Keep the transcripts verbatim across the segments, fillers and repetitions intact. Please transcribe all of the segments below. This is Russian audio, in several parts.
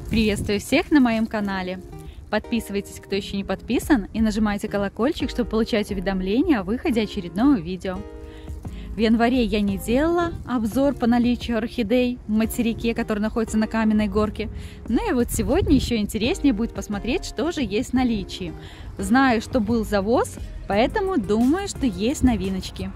Приветствую всех на моем канале. Подписывайтесь, кто еще не подписан, и нажимайте колокольчик, чтобы получать уведомления о выходе очередного видео. В январе я не делала обзор по наличию орхидей в материке, который находится на Каменной Горке. Ну и вот сегодня еще интереснее будет посмотреть, что же есть в наличии. Знаю, что был завоз, поэтому думаю, что есть новиночки.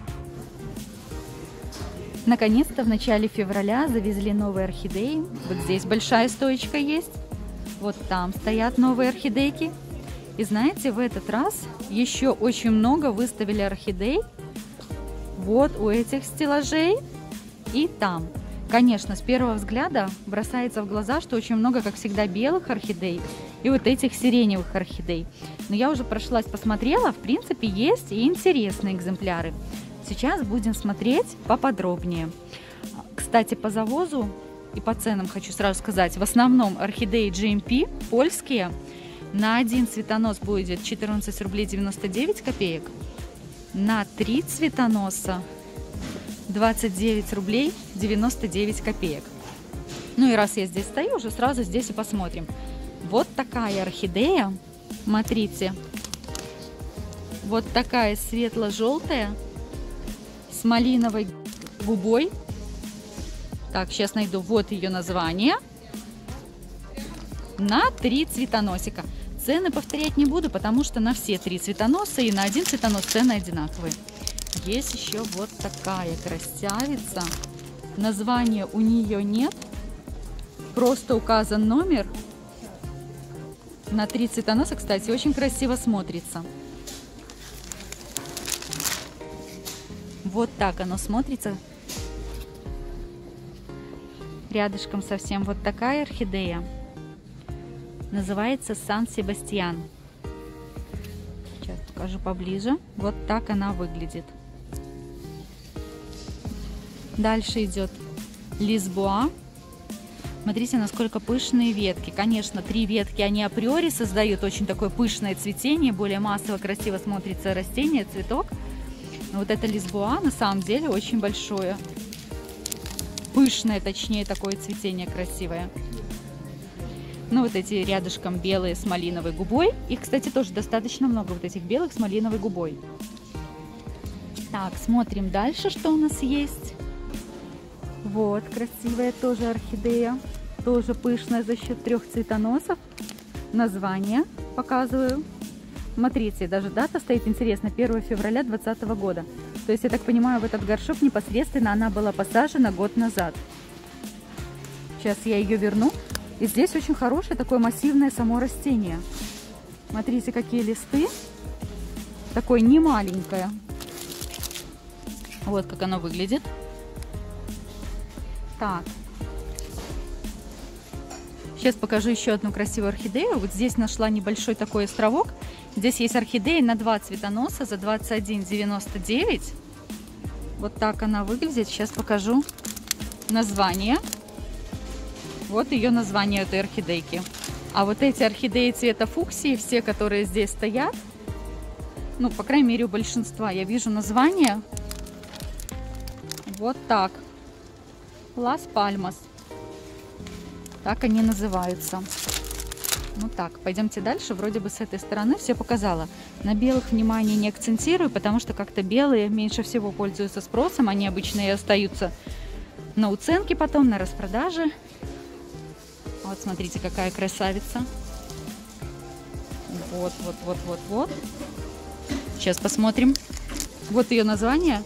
Наконец-то в начале февраля завезли новые орхидеи. Вот здесь большая стоечка есть. Вот там стоят новые орхидейки. И знаете, в этот раз еще очень много выставили орхидей. Вот у этих стеллажей и там. Конечно, с первого взгляда бросается в глаза, что очень много, как всегда, белых орхидей и вот этих сиреневых орхидей. Но я уже прошлась, посмотрела, в принципе, есть и интересные экземпляры. Сейчас будем смотреть поподробнее. Кстати, по завозу и по ценам хочу сразу сказать. В основном орхидеи джи эм пи польские. На один цветонос будет четырнадцать рублей девяносто девять копеек. На три цветоноса двадцать девять рублей девяносто девять копеек. Ну и раз я здесь стою, уже сразу здесь и посмотрим. Вот такая орхидея. Смотрите. Вот такая светло-желтая. С малиновой губой. Так, сейчас найду. Вот ее название. На три цветоносика. Цены повторять не буду, потому что на все три цветоноса и на один цветонос цены одинаковые. Есть еще вот такая красавица. Названия у нее нет. Просто указан номер. На три цветоноса, кстати, очень красиво смотрится. Вот так оно смотрится. Рядышком совсем вот такая орхидея. Называется Сан-Себастьян. Сейчас покажу поближе. Вот так она выглядит. Дальше идет Лисбоа. Смотрите, насколько пышные ветки. Конечно, три ветки, они априори создают очень такое пышное цветение. Более массово, красиво смотрится растение, цветок. Но вот это Лисбоа на самом деле очень большое. Пышное, точнее, такое цветение красивое. Ну, вот эти рядышком белые с малиновой губой. Их, кстати, тоже достаточно много, вот этих белых с малиновой губой. Так, смотрим дальше, что у нас есть. Вот, красивая тоже орхидея. Тоже пышная за счет трех цветоносов. Название показываю. Смотрите, даже дата стоит, интересно, первое февраля двадцатого года. То есть, я так понимаю, в этот горшок непосредственно она была посажена год назад. Сейчас я ее верну. И здесь очень хорошее такое массивное само растение. Смотрите, какие листы. Такое не маленькое. Вот как оно выглядит. Так. Сейчас покажу еще одну красивую орхидею. Вот здесь нашла небольшой такой островок. Здесь есть орхидея на два цветоноса за двадцать один девяносто девять. Вот так она выглядит. Сейчас покажу название. Вот ее название этой орхидейки. А вот эти орхидеи цвета фуксии, все, которые здесь стоят, ну, по крайней мере, у большинства, я вижу название. Вот так. Лас Пальмас. Так они называются. Ну так, пойдемте дальше. Вроде бы с этой стороны все показала. На белых внимание не акцентирую, потому что как-то белые меньше всего пользуются спросом. Они обычно и остаются на уценке потом, на распродаже. Вот смотрите, какая красавица. Вот, вот, вот, вот, вот. Сейчас посмотрим. Вот ее название.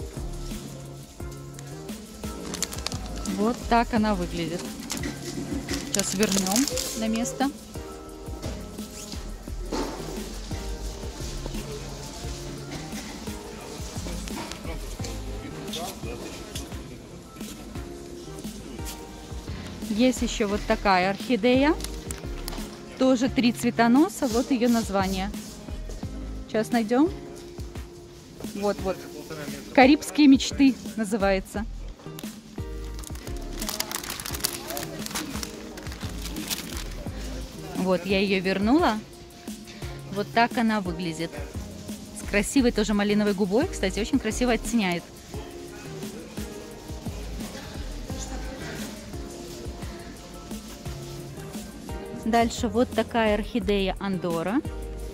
Вот так она выглядит. Сейчас вернем на место. Есть еще вот такая орхидея. Тоже три цветоноса. Вот ее название. Сейчас найдем. Вот, вот. Карибские мечты называется. Вот, я ее вернула. Вот так она выглядит. С красивой тоже малиновой губой. Кстати, очень красиво оттеняет. Дальше вот такая орхидея Андора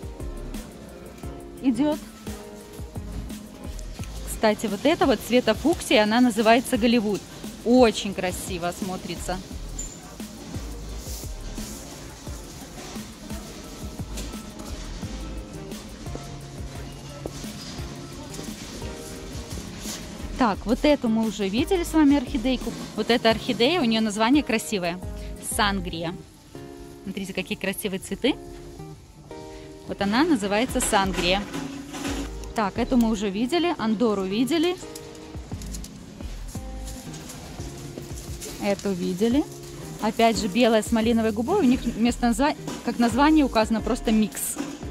идет. Кстати, вот эта вот цвета фуксии, она называется Голливуд. Очень красиво смотрится. Так, вот эту мы уже видели с вами орхидейку. Вот эта орхидея, у нее название красивое. Сангрия. Смотрите, какие красивые цветы. Вот она называется Сангрия. Так, эту мы уже видели. Андору видели. Эту видели. Опять же, белая с малиновой губой. У них вместо названия, как название указано просто микс.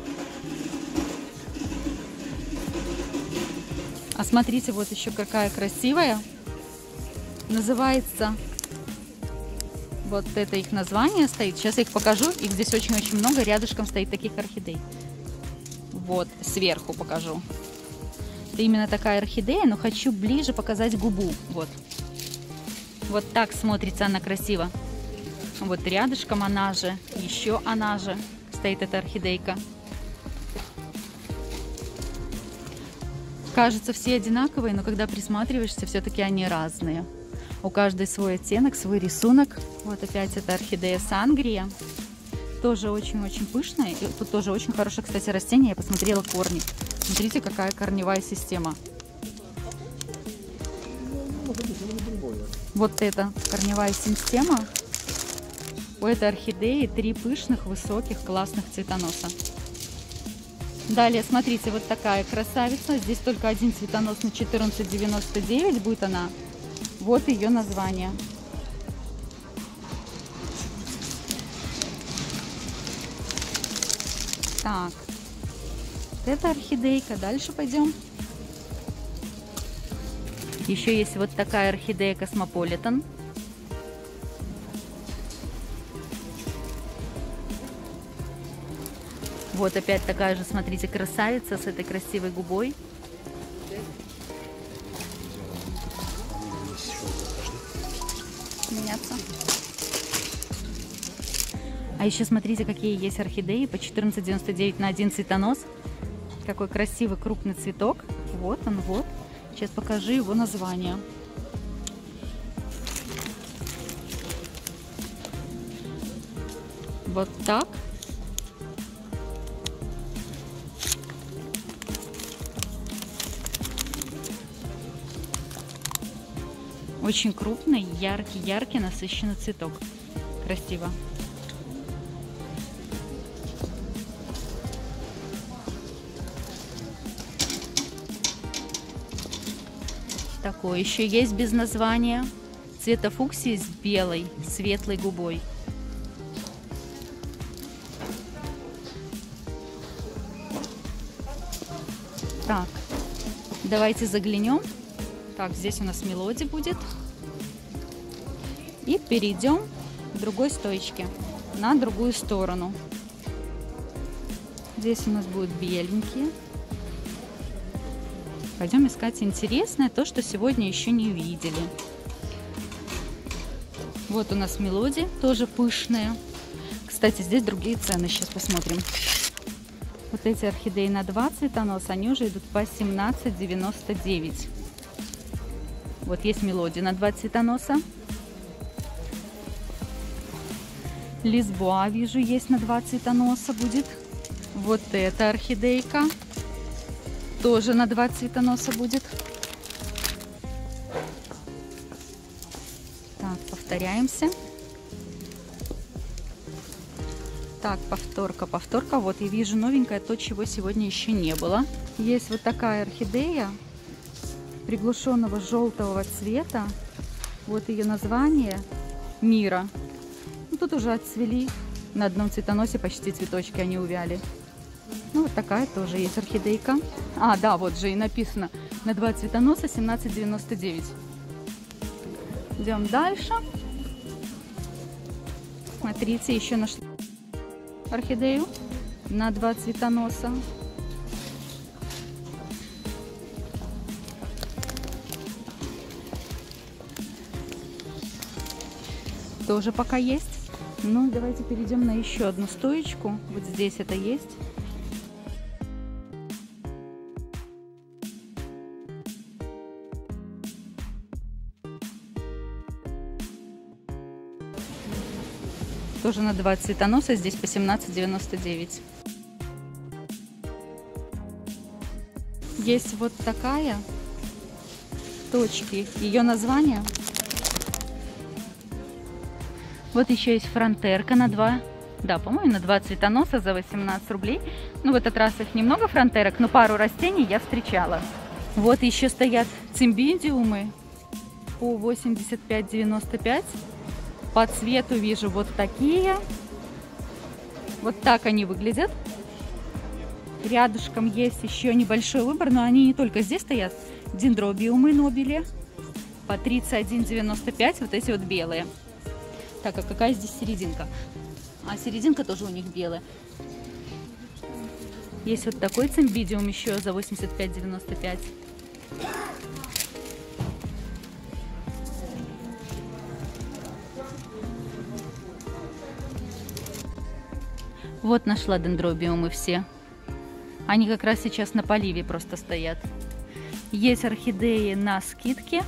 А смотрите, вот еще какая красивая. Называется... Вот это их название стоит. Сейчас я их покажу. Их здесь очень-очень много. Рядышком стоит таких орхидей. Вот, сверху покажу. Это именно такая орхидея, но хочу ближе показать губу. Вот. Вот так смотрится она красиво. Вот рядышком она же, еще она же стоит эта орхидейка. Кажется, все одинаковые, но когда присматриваешься, все-таки они разные. У каждой свой оттенок, свой рисунок. Вот опять эта орхидея Сангрия. Тоже очень-очень пышная. И тут тоже очень хорошее, кстати, растение. Я посмотрела корни. Смотрите, какая корневая система. Вот эта корневая система. У этой орхидеи три пышных, высоких, классных цветоноса. Далее, смотрите, вот такая красавица. Здесь только один цветонос на четырнадцать девяносто девять будет она. Вот ее название. Так, это орхидейка. Дальше пойдем. Еще есть вот такая орхидея Космополитен. Вот опять такая же, смотрите, красавица с этой красивой губой. Меняться. А еще смотрите, какие есть орхидеи по четырнадцать девяносто девять на один цветонос. Какой красивый крупный цветок. Вот он, вот. Сейчас покажу его название. Вот так. Очень крупный, яркий, яркий, насыщенный цветок. Красиво. Такой еще есть без названия. Цвета фуксии с белой, светлой губой. Так, давайте заглянем. Так, здесь у нас мелодия будет. И перейдем к другой стоечке, на другую сторону. Здесь у нас будут беленькие. Пойдем искать интересное, то, что сегодня еще не видели. Вот у нас мелодия, тоже пышная. Кстати, здесь другие цены, сейчас посмотрим. Вот эти орхидеи на два цветоноса, они уже идут по семнадцать девяносто девять. Вот есть мелодия на два цветоноса. Лисбоа, вижу, есть на два цветоноса будет. Вот эта орхидейка. Тоже на два цветоноса будет. Так, повторяемся. Так, повторка, повторка. Вот я вижу новенькое, то, чего сегодня еще не было. Есть вот такая орхидея приглушенного желтого цвета. Вот ее название. Мира. Ну, тут уже отцвели. На одном цветоносе почти цветочки они увяли. Ну, вот такая тоже есть орхидейка. А, да, вот же и написано. На два цветоноса семнадцать девяносто девять. Идем дальше. Смотрите, еще нашли орхидею на два цветоноса. Тоже пока есть. Ну, давайте перейдем на еще одну стоечку. Вот здесь это есть. Тоже на два цветоноса, здесь по семнадцать девяносто девять. Есть вот такая точки, ее название. Вот еще есть фронтерка на два, да, по-моему, на два цветоноса за восемнадцать рублей. Ну, в этот раз их немного фронтерок, но пару растений я встречала. Вот еще стоят цимбидиумы по восемьдесят пять девяносто пять. По цвету вижу вот такие. Вот так они выглядят. Рядышком есть еще небольшой выбор, но они не только здесь стоят. Дендробиумы нобели по тридцать один девяносто пять, вот эти вот белые. Так, а какая здесь серединка? А серединка тоже у них белая. Есть вот такой цимбидиум еще за восемьдесят пять девяносто пять. Вот нашла дендробиумы все. Они как раз сейчас на поливе просто стоят. Есть орхидеи на скидке.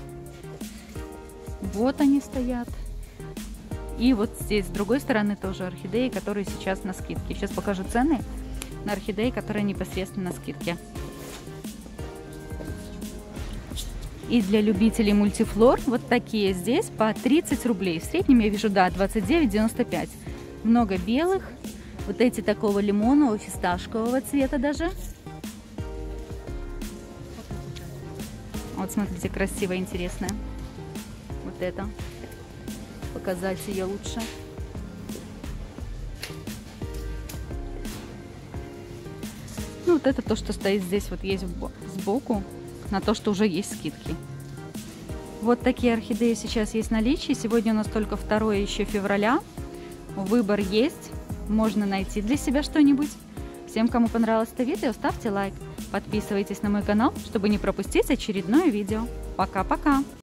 Вот они стоят. И вот здесь с другой стороны тоже орхидеи, которые сейчас на скидке. Сейчас покажу цены на орхидеи, которые непосредственно на скидке. И для любителей мультифлор вот такие здесь по тридцать рублей. В среднем я вижу, да, двадцать девять девяносто пять. Много белых. Вот эти такого лимонного, фисташкового цвета даже. Вот смотрите, красивая, интересная. Вот это. Показать ее лучше. Ну, вот это то, что стоит здесь, вот есть сбоку, на то, что уже есть скидки. Вот такие орхидеи сейчас есть в наличии. Сегодня у нас только второе еще февраля. Выбор есть. Можно найти для себя что-нибудь. Всем, кому понравилось это видео, ставьте лайк. Подписывайтесь на мой канал, чтобы не пропустить очередное видео. Пока-пока!